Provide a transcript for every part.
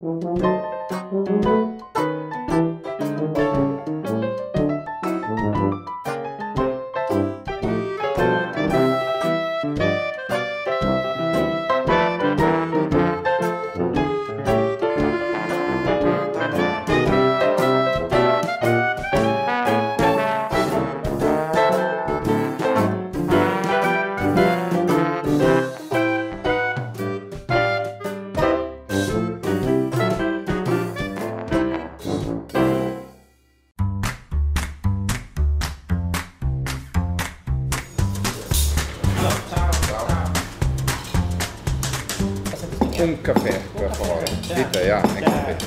Un caffè, per favore. Bitte, ja, ein Kaffee.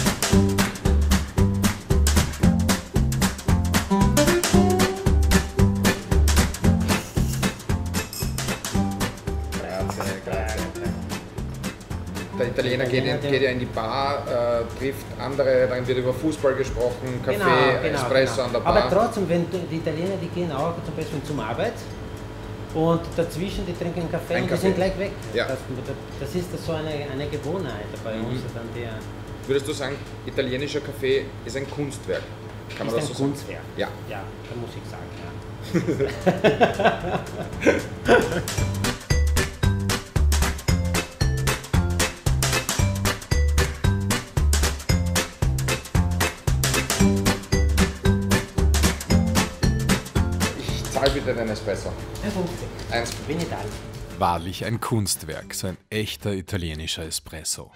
Grazie, grazie. Der Italiener geht ja in die Bar, trifft andere, dann wird über Fußball gesprochen, Kaffee, Genau, Espresso an der Bar. Aber trotzdem, die Italiener, die gehen auch zum Beispiel zum Arbeit. Und dazwischen, die trinken einen Kaffee und die sind gleich weg. Ja. Das ist so eine Gewohnheit bei uns. Würdest du sagen, italienischer Kaffee ist ein Kunstwerk? Kann man das so sagen? Kunstwerk. Ja. Ja, da muss ich sagen, ja. Zahl bitte den Espresso. 1,50. Bin ich da. Wahrlich ein Kunstwerk, so ein echter italienischer Espresso.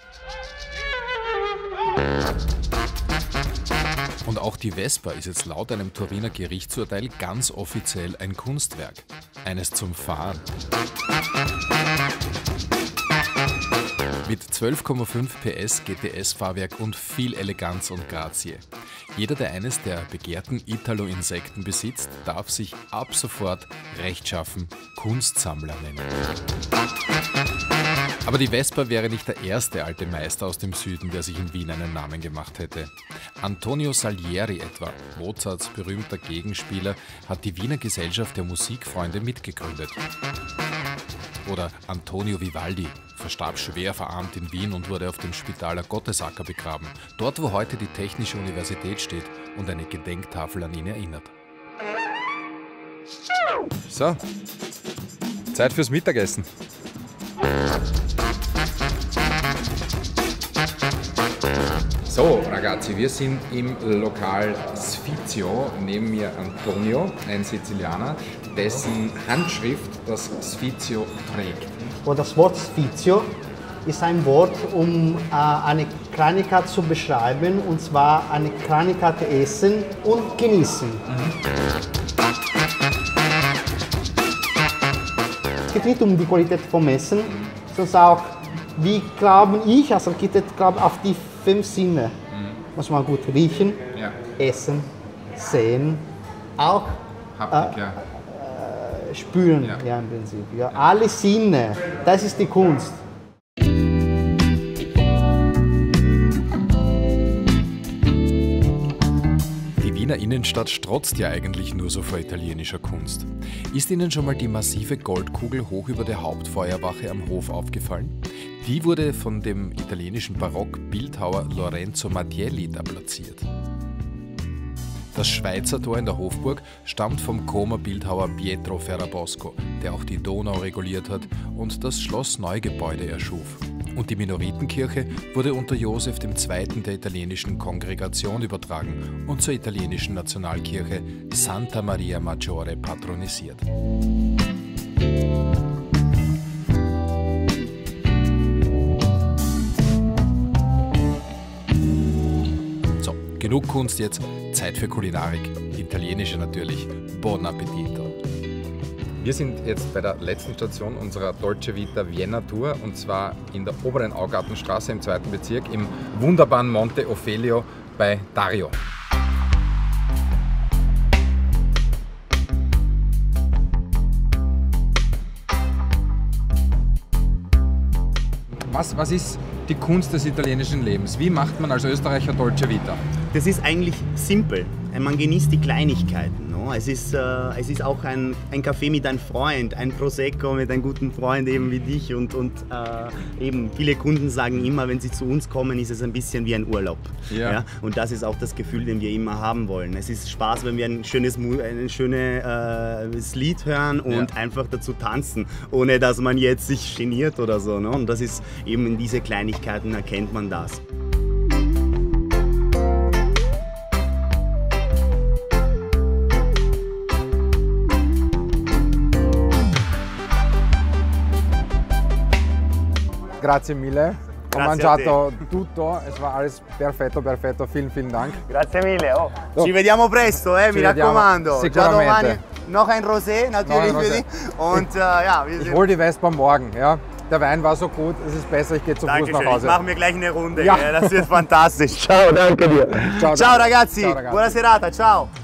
Und auch die Vespa ist jetzt laut einem Turiner Gerichtsurteil ganz offiziell ein Kunstwerk. Eines zum Fahren. Mit 12,5 PS GTS-Fahrwerk und viel Eleganz und Grazie. Jeder, der eines der begehrten Italo-Insekten besitzt, darf sich ab sofort rechtschaffen Kunstsammler nennen. Aber die Vespa wäre nicht der erste alte Meister aus dem Süden, der sich in Wien einen Namen gemacht hätte. Antonio Salieri etwa, Mozarts berühmter Gegenspieler, hat die Wiener Gesellschaft der Musikfreunde mitgegründet. Oder Antonio Vivaldi verstarb schwer verarmt in Wien und wurde auf dem Spitaler Gottesacker begraben, dort wo heute die Technische Universität steht und eine Gedenktafel an ihn erinnert. So, Zeit fürs Mittagessen. So, ragazzi, wir sind im Lokal Sfizio. Neben mir Antonio, ein Sizilianer, dessen Handschrift das Sfizio trägt. Das Wort Sfizio ist ein Wort, um eine Kleinigkeit zu beschreiben, und zwar eine Kleinigkeit essen und genießen. Es geht nicht um die Qualität vom Essen, sondern auch, wie glaube ich als Architekt, auf die 5 Sinne. Muss man gut riechen, Ja. essen, sehen, auch Haptik, ja. spüren, Ja. ja, im Prinzip. Ja. Alle Sinne, das ist die Kunst. Die Wiener Innenstadt strotzt ja eigentlich nur so vor italienischer Kunst. Ist Ihnen schon mal die massive Goldkugel hoch über der Hauptfeuerwache am Hof aufgefallen? Die wurde von dem italienischen Barock-Bildhauer Lorenzo Mattielli da platziert. Das Schweizer Tor in der Hofburg stammt vom Como-Bildhauer Pietro Ferrabosco, der auch die Donau reguliert hat und das Schloss-Neugebäude erschuf. Und die Minoritenkirche wurde unter Josef II. Der italienischen Kongregation übertragen und zur italienischen Nationalkirche Santa Maria Maggiore patronisiert. So, genug Kunst jetzt, Zeit für Kulinarik. Italienische natürlich. Buon appetito! Wir sind jetzt bei der letzten Station unserer Dolce Vita Vienna Tour, und zwar in der oberen Augartenstraße im 2. Bezirk im wunderbaren Monte Ofelio bei Dario. Was ist die Kunst des italienischen Lebens? Wie macht man als Österreicher Dolce Vita? Das ist eigentlich simpel. Man genießt die Kleinigkeiten. No? Es ist auch ein Café mit einem Freund, ein Prosecco mit einem guten Freund eben wie dich und eben viele Kunden sagen immer, wenn sie zu uns kommen, ist es ein bisschen wie ein Urlaub. Ja. Ja? Und das ist auch das Gefühl, den wir immer haben wollen. Es ist Spaß, wenn wir ein schönes Lied hören und einfach dazu tanzen, ohne dass man jetzt sich geniert oder so. Ne? Und das ist eben in diese Kleinigkeiten erkennt man das. Grazie mille. Ho Grazie mangiato tutto, es war alles perfetto, perfetto. Vielen, vielen Dank. Grazie mille. Oh. Ci vediamo presto, mi raccomando. Già domani noch ein Rosé natürlich für dich. Und ja, wir Ich hole die Vespa morgen. Ja. Der Wein war so gut, es ist besser, ich gehe zu Fuß nach Hause. Ich mache mir gleich eine Runde, Ja. das wird fantastisch. Ciao, danke dir. Ciao, Ciao ragazzi, Ciao, ragazzi. buona serata, ciao.